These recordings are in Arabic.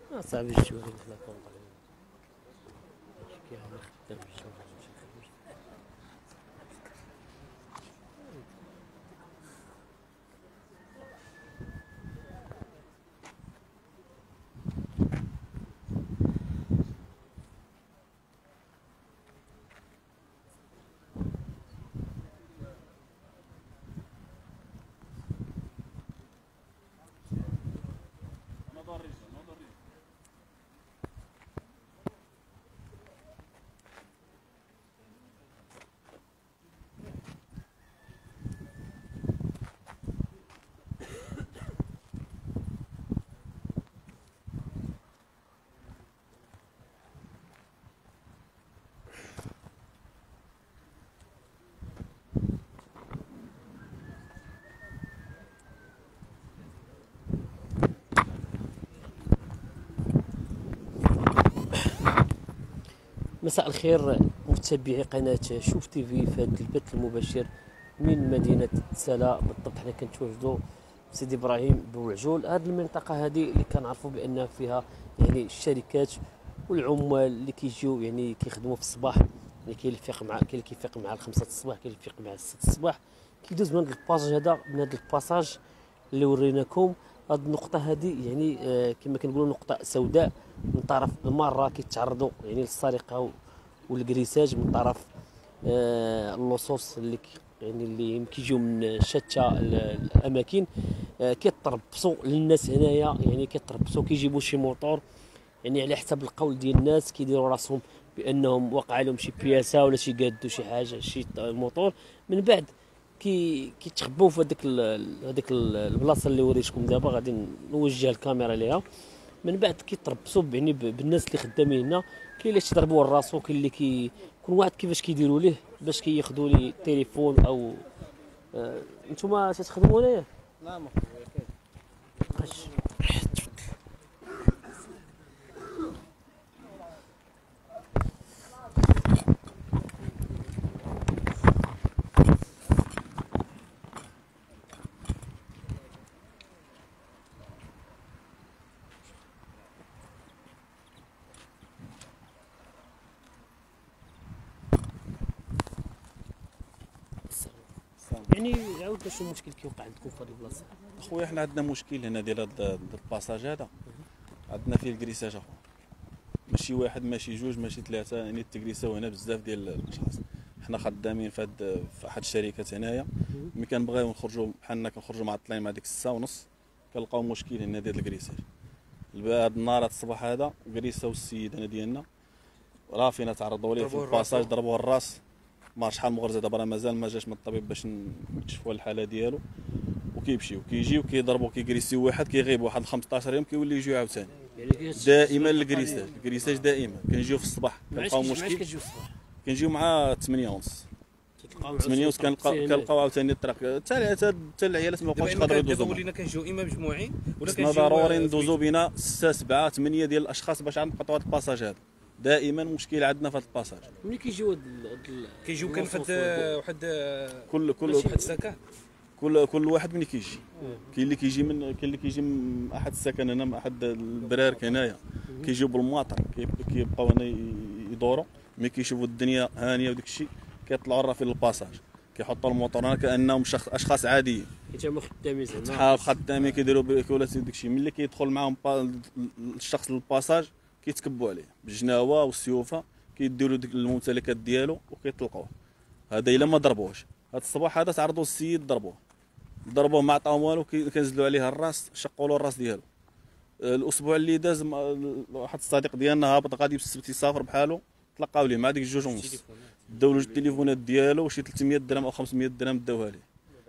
صعب الجواري مثل كونطري كيعمل خدام الجواري. مساء الخير متابعي قناة شوف تيفي في هذا البث المباشر من مدينة سلا. بالضبط حنا كنتواجدوا سيدي ابراهيم بوعجول. هذه المنطقة هذه اللي كنعرفوا بان فيها يعني الشركات والعمال اللي كيجيو يعني كيخدموا في الصباح، يعني كاين اللي كيفيق مع 5 الصباح، كاين اللي كيفيق مع 6 الصباح، كيدوز من هذا الباساج هذا، من هذا الباساج اللي وريناكم. هذه النقطة هذه يعني كما كنقولوا نقطة سوداء من طرف المارة، كيتعرضوا يعني للسرقة والكريساج من طرف اللصوص اللي يعني اللي كيجيو من شتى الاماكن. كيتربصوا للناس هنايا، يعني كيتربصوا كيجيبوا شي موطور، يعني على حسب القول ديال الناس كيديروا راسهم بانهم وقع لهم شي بياسه ولا شي قادوا شي حاجه شي موطور، من بعد كيتخبوا في هذيك البلاصه اللي وريتكم دابا. غادي نوجه الكاميرا ليها. من بعد كيتربصوا يعني بالناس اللي خدامين هنا. كاين اللي تيضربوه لراسو، كاين اللي كل واحد كيفاش كيديروا ليه باش كياخذوا لي التليفون او نتوما تخدموا هنايا؟ لا ما قش يعني عاود شنو المشكل كيوقع عندكم في هذه البلاصه؟ اخويا حنا عندنا مشكل هنا ديال هذا الباساج هذا، عندنا فيه الكريساج اخويا، ماشي واحد ماشي جوج ماشي ثلاثه، يعني التكريساو هنا بزاف ديال الاشخاص. حنا خدامين في احد الشركات هنايا، ملي كنبغيو نخرجوا بحالنا كنخرجوا معطلين مع ديك الساعه ونص كنلقاو مشكل هنا ديال الكريساج. هذا النهار هذا الصباح هذا كريساو السيد هنا ديالنا راه فينا تعرضوا ليه في الباساج، ضربوه الراس. ما شحال مغرزه دابا راه مازال ما جاش من الطبيب باش نكتشفوا الحاله ديالو. وكيمشيو كيجيو كيضربوا كيكريسيو واحد كيغيب واحد 15 يوم كيولي يجيو عاوتاني. يعني دائما الكريساج دائما كنجيو في الصباح كنلقاو مشكل. كتجيو الصباح كنجيو مع 8 ونص 8 ونص كنلقاو عاوتاني الطريق حتى العيالات ما بقاوش قادرين يدوزوا. دابا ولينا كنجيو اما مجموعين ولا كنجيو ضروري ندوزو بينا 6 7 8 ديال الاشخاص باش عاد نقطعوا هذا الباساج هذا. دائما مشكل عندنا في هذا الباساج. ملي كيجيو كيجيو كان فهاد واحد كل واحد السكن كل واحد ملي كيجي. كاين اللي كيجي من احد السكن هنا، من احد البرارك هنايا، كيجيو بالمواطر كيبقاو هنا يدوروا. ملي كيشوفوا الدنيا هانيه وداك الشيء كيطلعوا راه في الباساج، كيحطوا الموطور هنا كانهم اشخاص عاديين، كيتعاملوا خدامين زعما شحال خدامين كيديروا بكولات داك الشيء. ملي كيدخل معاهم الشخص للباساج كيتكبوا عليه بالجناوه والسيوفه، كيديروا ديك الممتلكات ديالو وكيطلقوه. هذا الا ما ضربوهش. هذا الصباح هذا تعرضوا السيد ضربوه ما عطاهم والو، كنزلوا عليه الراس، شقوا له الراس ديالو. الاسبوع اللي داز واحد الصديق ديالنا هابط غادي بالسبت يسافر بحالو، تلقاو ليه مع ديك 2 ونص، داو له التليفونات ديالو وشي 300 درهم او 500 درهم داوها ليه.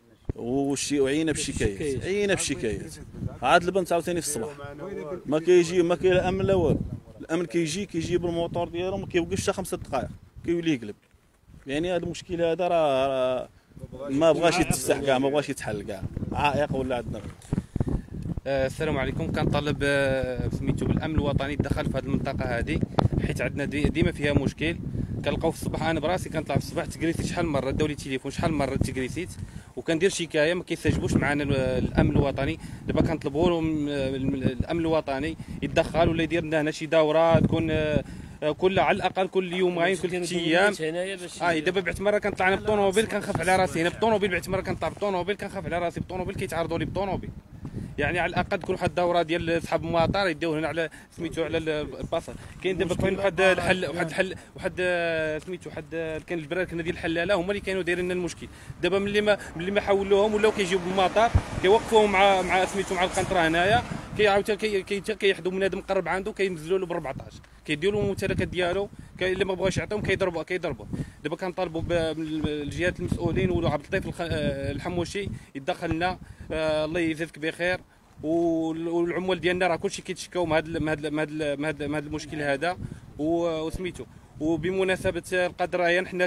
وعينا بالشكايات عاد البنت عاوتاني في الصباح ما كيجي، ما كاين لا امن لا والو. الامن كيجي بالموطور ديالو ما كيوقفش حتى 5 دقائق كيولي يقلب. يعني هذا المشكل هذا راه ما بغاش يتسح كاع، ما بغاش يتحل كاع، عائق ولا عندنا. السلام عليكم. كنطالب سميتو بالامن الوطني يدخل في هذه المنطقه هذه، حيت عندنا ديما فيها مشكل. كنلقاو في الصباح، انا براسي كنطلع في الصباح تكريسيت شحال من مره، داو لي التليفون شحال من مره تكريسيت، وكندير شكايه ما كيستجبوش معنا الامن الوطني. دابا كنطلبوا لهم الامن الوطني يتدخل ولا يدير لنا هنا شي دوره تكون كل على الاقل كل يومين كل 3 ايام. دابا بعت مره كنطلع انا بالطوموبيل كنخاف على راسي، هنا بالطوموبيل بعت مره كنطلع بالطوموبيل كنخاف على راسي، بالطوموبيل كيتعرضوا لي بالطوموبيل. يعني على الاقل تكون واحد الدوره ديال صحاب المطار يديوه هنا على سميتو على الباص. كاين دابا كاين واحد الحل واحد سميتو كاين البراكنه ديال الحلاله هما اللي كانوا دايرين لنا المشكل. دابا ملي ما حولوهم ولاو كيجيو بالمطار كيوقفوهم مع سميتو مع القنطره هنايا، كيعاود كيحدوا بنادم قرب عنده كينزلوا له ب 14 كيديروا له الممتلكات ديالو، اللي ما بغاش يعطيهم كيضربوا. دابا كنطالبوا بالجهات المسؤولين وعبد اللطيف الحموشي يتدخل لنا، الله يجازيك بخير. والعمال ديالنا راه كلشي كيتشكاو من هذا المشكل هذا وسميتو. وبمناسبه القضايا حنا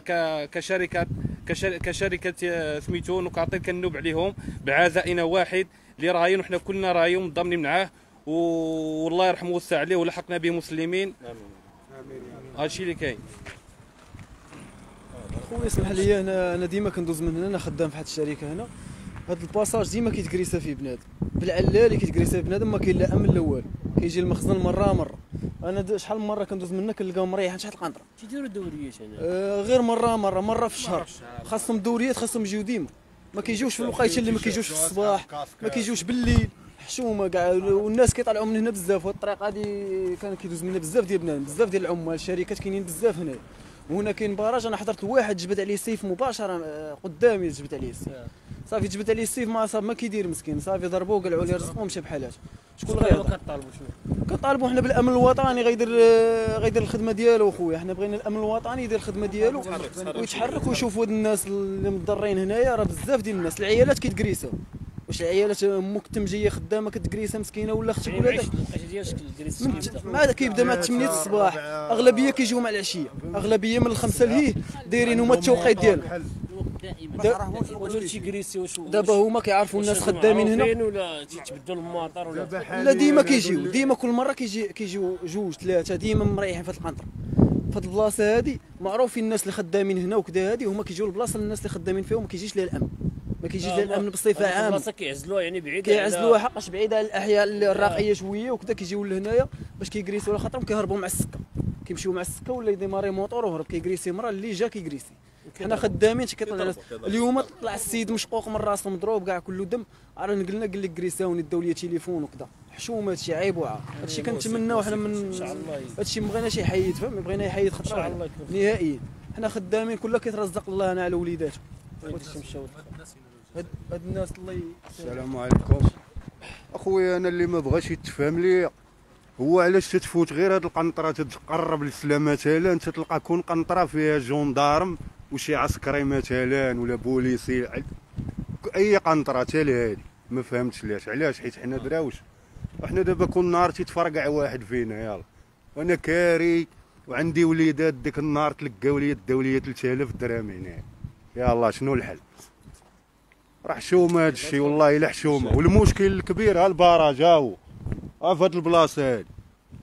كشركه سميتو نقاطير كنوب عليهم بعزائنا واحد اللي رايين وحنا كلنا رايين مضامنين معاه، والله يرحمه ويوسع عليه ولحقنا به مسلمين. امين. هادشي اللي كاين. خويا اسمح لي، انا ديما كندوز من هنا، انا خدام في واحد الشركه هنا. هاد الباساج ديما كيتكريسا فيه بنادم بالعلالي، كيتكريسا فيه بنادم، ما كاين لا امن لا والو. كيجي المخزن مره انا شحال من مره كندوز من هنا كنلقاهم مريحين شحال القنطره. تيديروا الدوريات هنا غير مره في الشهر. خاصهم الدوريات، خاصهم يجيو ديما، ما كيجيوش في الوقيته اللي ما كيجيوش في الصباح، ما كيجيوش بالليل. حشومه كاع، والناس كيطلعوا من هنا بزاف. وهاد الطريق هادي كان كيدوز منها بزاف ديال بنادم، بزاف ديال العمال، الشركات كاينين بزاف هنا. وهنا كاين براج، انا حضرت واحد جبد عليه السيف مباشره قدامي، جبد عليه السيف صافي، جبد عليه السيف ما كيدير مسكين، صافي ضربوه وقلعوا ليه رزقه ومشى بحالاته. شكون اللي كطالبوا شنو؟ كنطالبوا حنا بالامن الوطني غيدير الخدمه ديالو. خويا حنا بغينا الامن الوطني يدير الخدمه ديالو ويتحرك ويشوف هاد الناس اللي مضرين هنايا. راه بزاف ديال الناس، العيالات كيتكريساو. واش العيالات امك جايه خدامه كتكريسا مسكينه ولا اختك ولا ما كيبدا مع 8 الصباح، اغلبيه كيجيو مع العشيه، اغلبيه من الخمسه لهيه دايرين هما التوقيت ديالهم. دابا هما كيعرفوا الناس خدامين هنا ولا تيتبدلوا المطار لا ديما كيجيو، ديما كل مره كيجيو 2 3 ديما مريحين في هاد القنطره. في هاد البلاصه هادي معروفين الناس اللي خدامين هنا وكذا، هادي هما كيجيو البلاصه الناس اللي خدامين فيهم، ما كيجيش ليها الامن، ما كيجيش ليها الامن بصفه عامه. البلاصه كيعزلوها يعني بعيده، كيعزلوها حقاش بعيده على الاحياء الراقيه شويه وكذا، كيجيو لهنايا باش كيكريسيو على خاطرهم كيهربوا مع السكه، كيمشيو مع السكه ولا يديماري موطور وهرب كيكريسي مرة اللي جا كيكريسي. حنا خدامين كيطلع اليوم طلع السيد مشقوق من راسه مضروب كاع كله دم، راه قلنا قال لك كريساوني داو لي تليفون وكذا. حشومه هادشي عيب وعار، هادشي كنتمناو حنا من هادشي ما بغيناش يحيد، فهم، بغينا يحيد خطره نهائيا. حنا خدامين كلها كيترزق الله انا على وليداته. هاد الناس الله السلام عليكم اخويا. انا اللي ما بغاش يتفهم لي هو علاش تتفوت غير هاد القنطره تتقرب للسلامه مثلا، انت تلقى كون قنطره فيها جندارم وشي عسكري مثلا ولا بوليسي، اي قنطره حتى لهادي ما فهمتش علاش حيت حنا دراوش، وحنا دابا كل نهار تيتفرقع واحد فينا. يلا وانا كاري وعندي وليدات، ديك النهار تلقاو لي الدوليه 3000 درهم هنا. يلا شنو الحل؟ راه حشومه هادشي والله الا حشومه. والمشكل الكبير ها البراج، ها هو في هاد البلاصه هادي،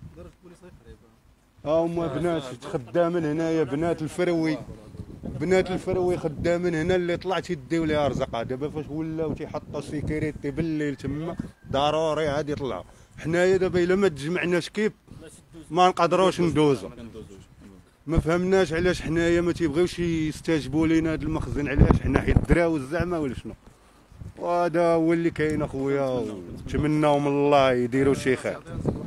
ها هما بنات خدامين هنايا، بنات الفروي خدامين هنا اللي طلعت يديو ليها رزقها. دابا فاش ولاو تيحطوا سيكيريتي بالليل تما ضروري عاد يطلعوا. حنايا دابا الا ما تجمعناش كيف ما نقدروش ندوزو. ما فهمناش علاش حنايا ما تيبغيوش يستجيبوا لينا هاد المخزن، علاش حنا حيت دراوز زعما ولا شنو؟ وهذا هو اللي كاين اخويا، ونتمناو من الله يديروا شي خير.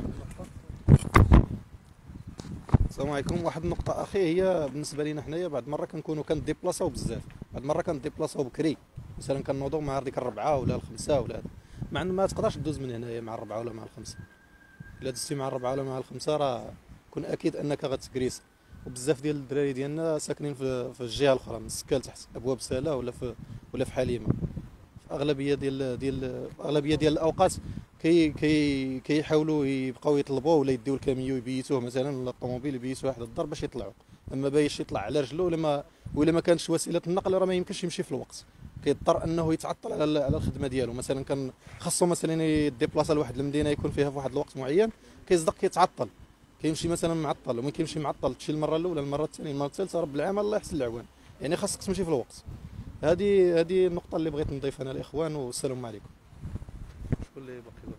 السلام عليكم. واحد النقطة أخي هي بالنسبة لينا حنايا بعض المرة كنكونوا كنديبلاصاو بزاف، بعض المرة كنديبلاصاو بكري، مثلا كنوضوا مع ديك 4 ولا 5 ولا هذا، مع ما تقدرش دوز من هنايا مع 4 ولا مع 5. إلا دزتي مع 4 ولا مع 5 راه كون أكيد أنك غتكريس. وبزاف ديال الدراري ديالنا ساكنين في الجهة الأخرى من السكال تحت أبواب سالة ولا في حليمة. اغلبيه ديال الاوقات كيحاولوا يبقاو يطلبوا ولا يديو الكاميو يبيتوه مثلا، ولا الطوموبيل يبيتوا واحد الدار باش يطلعوا. اما بايش يطلع على رجلو ولا ما كانش وسيله النقل راه ما يمكنش يمشي في الوقت، كيضطر انه يتعطل على الخدمه ديالو. مثلا كان خاصو مثلا يديبلاصا لواحد المدينه يكون فيها في واحد الوقت معين، كيصدق كيتعطل، كيمشي مثلا معطل، ومن كيمشي معطل تمشي المره الاولى، المره الثانيه، المره الثالثه، رب العمل الله يحسن العوان. يعني خاصك تمشي في الوقت. هذه النقطه اللي بغيت نضيفها انا الاخوان، والسلام عليكم. شكون اللي باقي؟